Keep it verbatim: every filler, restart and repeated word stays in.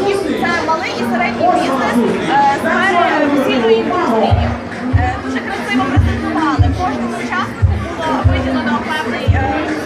Це малий і середній бізнес сфери весільної індустрії. Дуже красиво презентували. Кожному учаснику було виділено певний